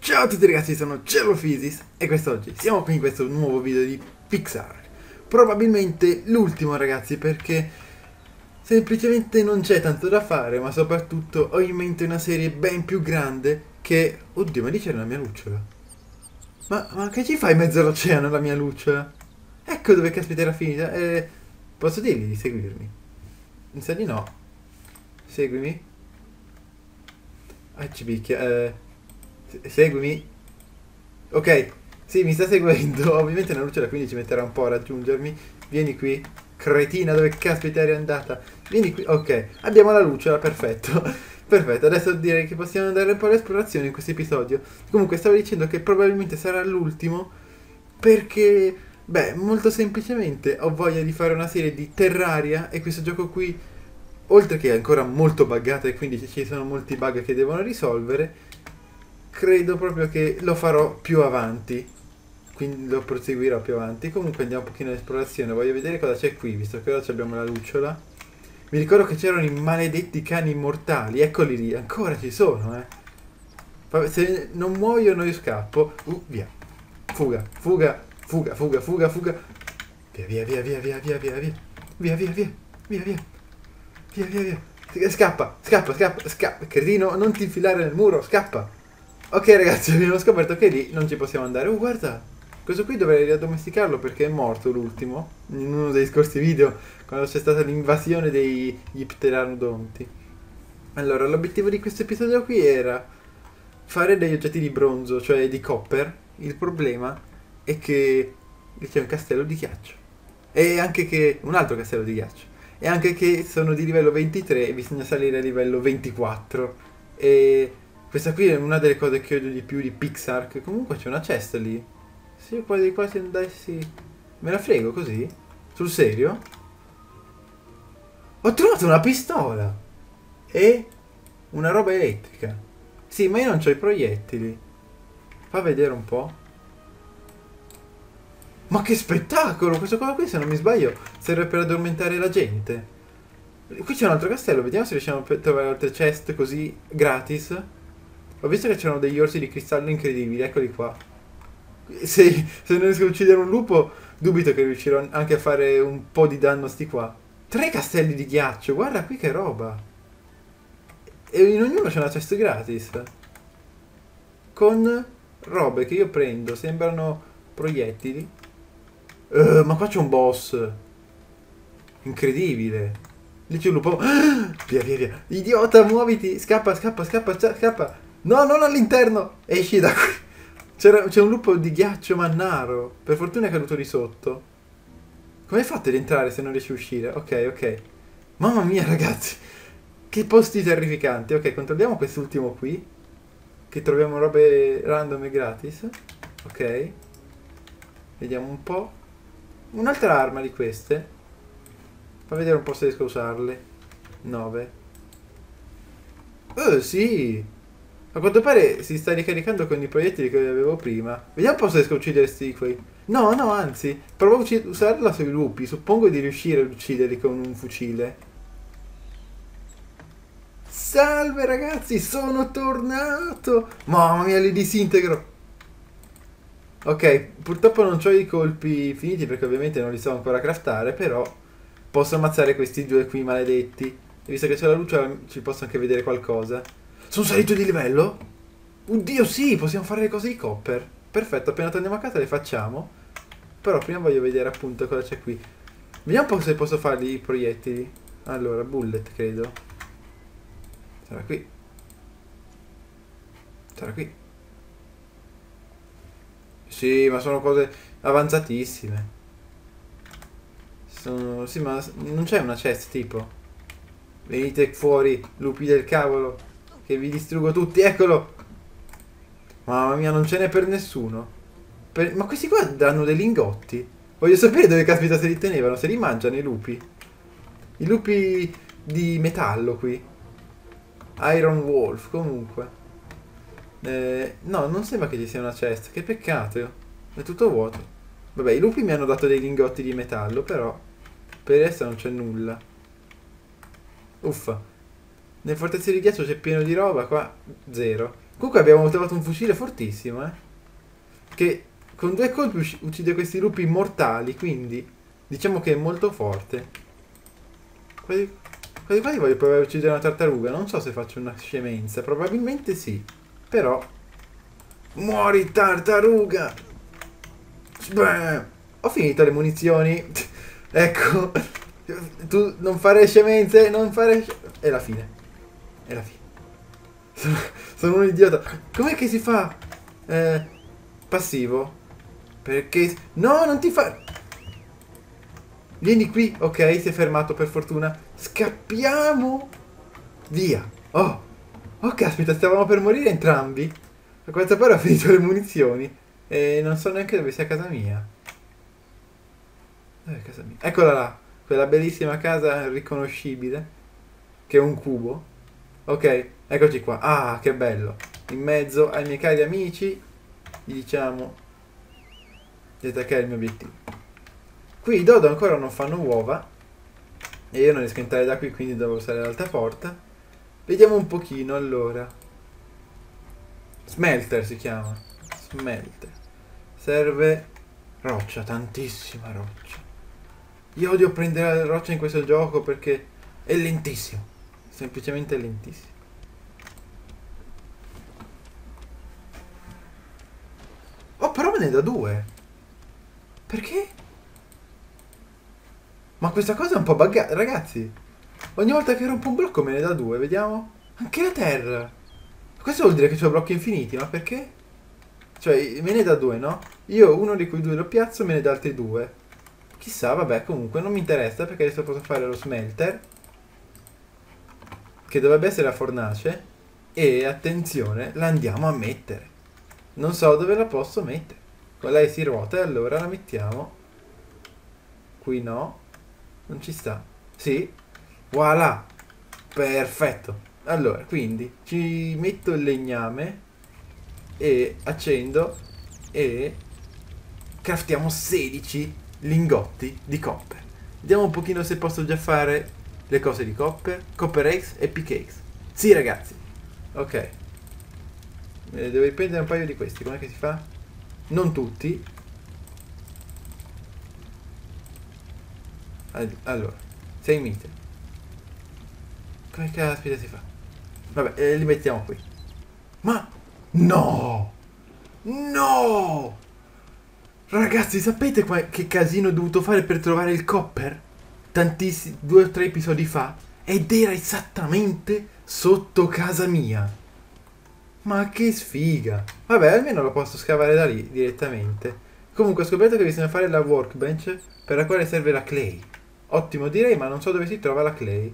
Ciao a tutti ragazzi, sono Cellofisis e quest'oggi siamo qui in questo nuovo video di Pixar. Probabilmente l'ultimo ragazzi, perché semplicemente non c'è tanto da fare, ma soprattutto ho in mente una serie ben più grande che... Oddio, ma lì c'era la mia lucciola. Ma che ci fai in mezzo all'oceano la mia lucciola? Ecco dove caspita era finita. Posso dirgli di seguirmi? Mi sa di no. Seguimi. Ah, ci picchia. Seguimi. Ok, sì, mi sta seguendo. Ovviamente una lucciola, quindi ci metterà un po' a raggiungermi. Vieni qui. Cretina, dove caspita eri andata? Vieni qui. Ok, abbiamo la lucciola, perfetto. Perfetto, adesso direi che possiamo andare un po' all'esplorazione in questo episodio. Comunque, stavo dicendo che probabilmente sarà l'ultimo perché, beh, molto semplicemente ho voglia di fare una serie di Terraria e questo gioco qui, oltre che è ancora molto buggato e quindi ci sono molti bug che devono risolvere, credo proprio che lo farò più avanti. Quindi lo proseguirò più avanti. Comunque andiamo un pochino all'esplorazione. Voglio vedere cosa c'è qui, visto che ora abbiamo la lucciola. Mi ricordo che c'erano i maledetti cani immortali. Eccoli lì, ancora ci sono, eh. Vabbè, se non muoiono io scappo. Via. Fuga, fuga, fuga, fuga, fuga, fuga. Via, via, via, via, via, via, via, via. Via, via, via, via, via. Via, via, via. Scappa, scappa, scappa, scappa. Cretino, non ti infilare nel muro, scappa. Ok ragazzi, abbiamo scoperto che lì non ci possiamo andare. Guarda. Questo qui dovrei riaddomesticarlo perché è morto l'ultimo, in uno dei scorsi video, quando c'è stata l'invasione dei pteranodonti. Allora, l'obiettivo di questo episodio qui era fare degli oggetti di bronzo, cioè di copper. Il problema è che lì c'è un castello di ghiaccio. E anche che... un altro castello di ghiaccio. E anche che sono di livello 23 e bisogna salire a livello 24. E questa qui è una delle cose che odio di più di Pixar, che comunque c'è una chest lì. Se io quasi quasi andassi... Me la frego così? Sul serio? Ho trovato una pistola! E una roba elettrica. Sì, ma io non ho i proiettili. Fa vedere un po'. Ma che spettacolo! Questo qua qui, se non mi sbaglio, serve per addormentare la gente. Qui c'è un altro castello, vediamo se riusciamo a trovare altre chest così gratis. Ho visto che c'erano degli orsi di cristallo incredibili, eccoli qua. Se non riesco a uccidere un lupo, dubito che riuscirò anche a fare un po' di danno a sti qua. 3 castelli di ghiaccio, guarda qui che roba. E in ognuno c'è una chest gratis. Con robe che io prendo, sembrano proiettili. Ma qua c'è un boss. Incredibile. Lì c'è un lupo. Via, via, via. Idiota, muoviti. Scappa, scappa, scappa, scappa. No, non all'interno. Esci da qui. C'è un lupo di ghiaccio mannaro. Per fortuna è caduto di sotto. Come fate ad entrare se non riesci a uscire? Ok, ok. Mamma mia ragazzi. Che posti terrificanti. Ok, controlliamo quest'ultimo qui. Che troviamo robe random e gratis. Ok. Vediamo un po'. Un'altra arma di queste. Fa vedere un po' se riesco a usarle. 9. Sì. A quanto pare si sta ricaricando con i proiettili che avevo prima. Vediamo un po' se riesco a uccidere sti qui. No, no, anzi, provo a usarla sui lupi. Suppongo di riuscire ad ucciderli con un fucile. Salve ragazzi, sono tornato! Mamma mia, li disintegro. Ok, purtroppo non ho i colpi finiti perché ovviamente non li so ancora craftare, però posso ammazzare questi due qui maledetti. E visto che c'è la luce ci posso anche vedere qualcosa. Sono salito di livello? Oddio sì, possiamo fare le cose di copper. Perfetto, appena torniamo a casa le facciamo. Però prima voglio vedere appunto cosa c'è qui. Vediamo un po' se posso fargli i proiettili. Allora, bullet credo. Sarà qui. Sarà qui. Sì, ma sono cose avanzatissime. Sì, ma non c'è una chest tipo. Venite fuori, lupi del cavolo. Che vi distruggo tutti, eccolo! Mamma mia, non ce n'è per nessuno. Ma questi qua danno dei lingotti. Voglio sapere dove caspita se li tenevano, se li mangiano i lupi. I lupi di metallo qui. Iron Wolf, comunque. No, non sembra che ci sia una chest, che peccato. È tutto vuoto. Vabbè, i lupi mi hanno dato dei lingotti di metallo, però per adesso non c'è nulla. Uffa. Nel fortezze di ghiaccio c'è pieno di roba, qua zero. Comunque abbiamo trovato un fucile fortissimo, che con 2 colpi uccide questi lupi immortali, quindi diciamo che è molto forte. Quasi quasi voglio provare a uccidere una tartaruga, non so se faccio una scemenza, probabilmente sì. Però... Muori tartaruga! Beh, ho finito le munizioni. Ecco. Tu non fare scemenze, non fare... È la fine. È la fine. Sono un idiota. Com'è che si fa? Passivo. Perché... No, non ti fa... Vieni qui. Ok, si è fermato per fortuna. Scappiamo. Via. Oh. Oh, caspita, stavamo per morire entrambi. A quanto pare ho finito le munizioni. E non so neanche dove sia casa mia. Dove è casa mia? Eccola là. Quella bellissima casa riconoscibile. Che è un cubo. Ok, eccoci qua. Ah, che bello. In mezzo ai miei cari amici. Gli diciamo di attaccare il mio obiettivo. Qui i dodo ancora non fanno uova. E io non riesco a entrare da qui, quindi devo usare l'altra porta. Vediamo un pochino allora. Smelter si chiama. Smelter. Serve roccia, tantissima roccia. Io odio prendere la roccia in questo gioco perché è lentissimo. Semplicemente lentissimo. Oh, però me ne dà 2. Perché? Ma questa cosa è un po' buggata, ragazzi. Ogni volta che rompo un blocco me ne dà 2, vediamo. Anche la terra. Questo vuol dire che ho blocchi infiniti, ma perché? Cioè, me ne dà 2, no? Io uno di quei 2 lo piazzo, me ne dà altri 2. Chissà, vabbè, comunque non mi interessa perché adesso posso fare lo smelter. Che dovrebbe essere la fornace. E, attenzione, la andiamo a mettere. Non so dove la posso mettere. Con lei si ruota e allora la mettiamo. Qui no. Non ci sta. Sì. Voilà. Perfetto. Allora, quindi ci metto il legname e accendo e craftiamo 16 lingotti di copper. Vediamo un pochino se posso già fare le cose di copper. Copper eggs e pickaxe. Sì, ragazzi. Ok. Devo riprendere un paio di questi. Com'è che si fa? Non tutti. Allora, 6 mite. Come caspita si fa? Vabbè, li mettiamo qui. Ma... No! No! Ragazzi, sapete che casino ho dovuto fare per trovare il copper? Tantissimi, 2 o 3 episodi fa. Ed era esattamente sotto casa mia. Ma che sfiga. Vabbè, almeno lo posso scavare da lì direttamente. Comunque ho scoperto che bisogna fare la workbench per la quale serve la clay. Ottimo direi, ma non so dove si trova la clay.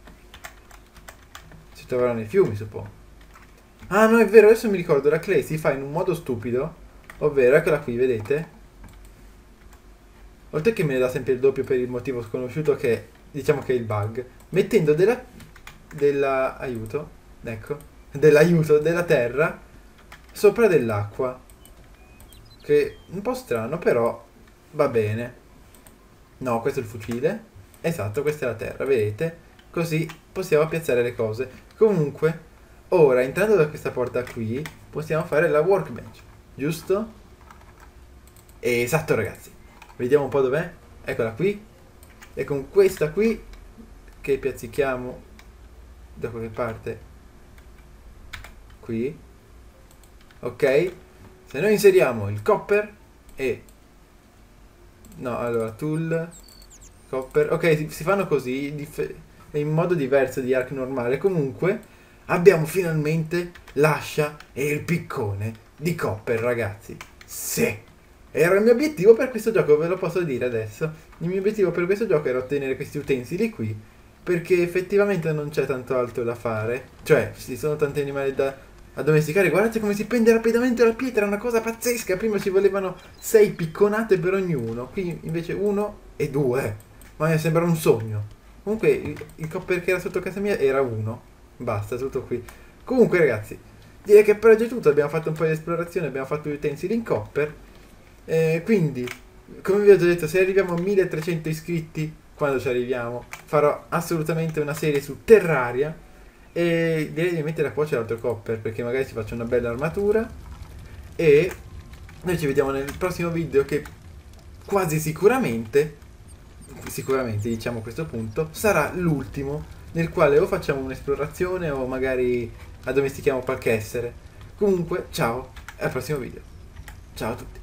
Si troverà nei fiumi, suppongo. Ah no, è vero, adesso mi ricordo, la clay si fa in un modo stupido. Ovvero, eccola qui, vedete? Oltre che me ne dà sempre il doppio per il motivo sconosciuto che diciamo che è il bug. Mettendo aiuto, ecco, dell'aiuto della terra sopra dell'acqua. Che è un po' strano, però va bene. No, questo è il fucile. Esatto, questa è la terra, vedete? Così possiamo piazzare le cose. Comunque, ora entrando da questa porta qui, possiamo fare la workbench, giusto? Esatto, ragazzi. Vediamo un po' dov'è. Eccola qui. E con questa qui, che piazzichiamo da qualche parte. Qui. Ok. Se noi inseriamo il copper e... No, allora, tool, copper. Ok, si fanno così, in modo diverso di arc normale. Comunque, abbiamo finalmente l'ascia e il piccone di copper, ragazzi. Sì! Era il mio obiettivo per questo gioco, ve lo posso dire adesso. Il mio obiettivo per questo gioco era ottenere questi utensili qui, perché effettivamente non c'è tanto altro da fare. Cioè, ci sono tanti animali da addomesticare. Guardate come si prende rapidamente la pietra, è una cosa pazzesca. Prima ci volevano 6 picconate per ognuno, qui invece 1 e 2. Ma mi sembra un sogno. Comunque il copper che era sotto casa mia era 1. Basta, tutto qui. Comunque ragazzi, direi che per oggi è tutto. Abbiamo fatto un po' di esplorazione, abbiamo fatto gli utensili in copper. Quindi, come vi ho già detto, se arriviamo a 1300 iscritti, quando ci arriviamo, farò assolutamente una serie su Terraria. E direi di mettere a cuocere l'altro copper, perché magari ci faccio una bella armatura. E noi ci vediamo nel prossimo video, che quasi sicuramente diciamo a questo punto, sarà l'ultimo, nel quale o facciamo un'esplorazione o magari addomestichiamo qualche essere. Comunque, ciao, e al prossimo video. Ciao a tutti.